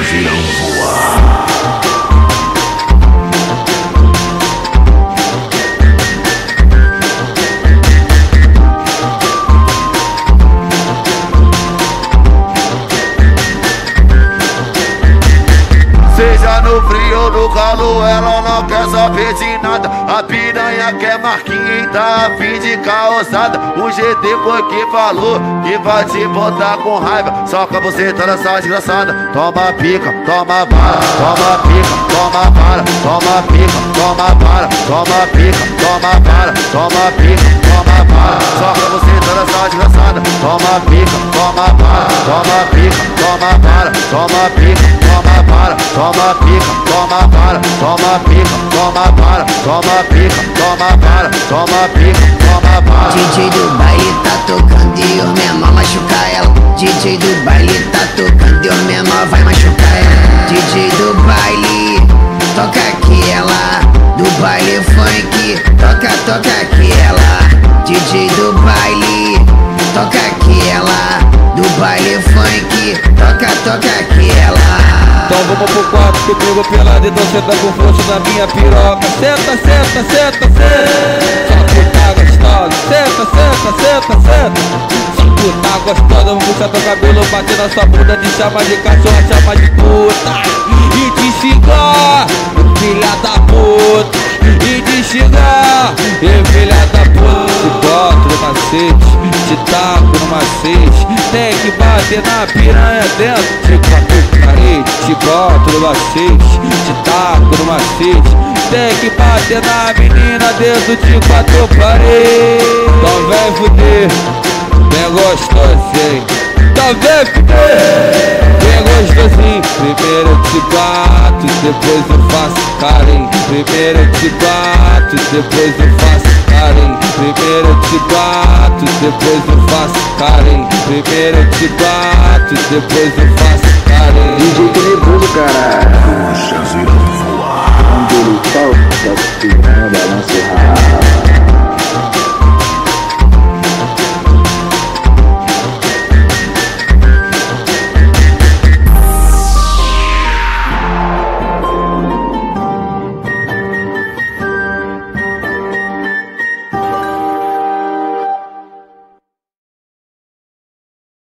Deixas irão voar. Seja no frio ou no calor, ela não quer saber de nada. A piranha quer marquinha e tá a fim de causada. O GT foi que falou que vai te botar com raiva. Só que você tá nessa desgraçada. Toma pica, toma bala, toma pica, toma bala, toma pica, toma bala, toma pica, toma bala, toma pica, toma bala. Só que você tá nessa desgraçada. Toma pica, toma bala, toma pica, toma bala, toma pica, toma bala, toma pica, toma bala, toma pica, toma bala, toma pica, toma bala, toma pica, toma bala. DJ do baile tá tocando e o menor machuca ela. DJ do baile tá tocando e o menor vai machucar ela. DJ do baile, toca aquela. Do baile funk, toca aquela. DJ do baile, toca aquela. Do baile funk, toca aquela. Então vamos pro quarto comigo pelado, então senta com força na minha piroca. Senta, senta, senta, senta. Só puta gostosa. Senta, senta, senta, senta. Só puta gostosa, vamos puxar teu cabelo, bater na sua bunda, te chama de cachorra, chama de puta. E te xingar, filha da puta. E te xingar, filha da puta. Te boto no macete, te taco no macete. Tem que bater na piranha dentro de quatro paredes. Te boto no macete, te taco no macete. Tem que bater na menina dentro de quatro paredes. Então vem fuder, bem gostosinho. Então vem fuder, bem gostosinho. Primeiro eu te bato, depois eu faço carinho. Primeiro eu te bato, depois eu faço carinho. Primeiro eu te bato, depois eu faço carinho. Primeiro eu te bato, depois eu faço carinho. DJ Tenebroso, caralho. Deixas irão voar. Quando ele toca, a piranha balança o rabo.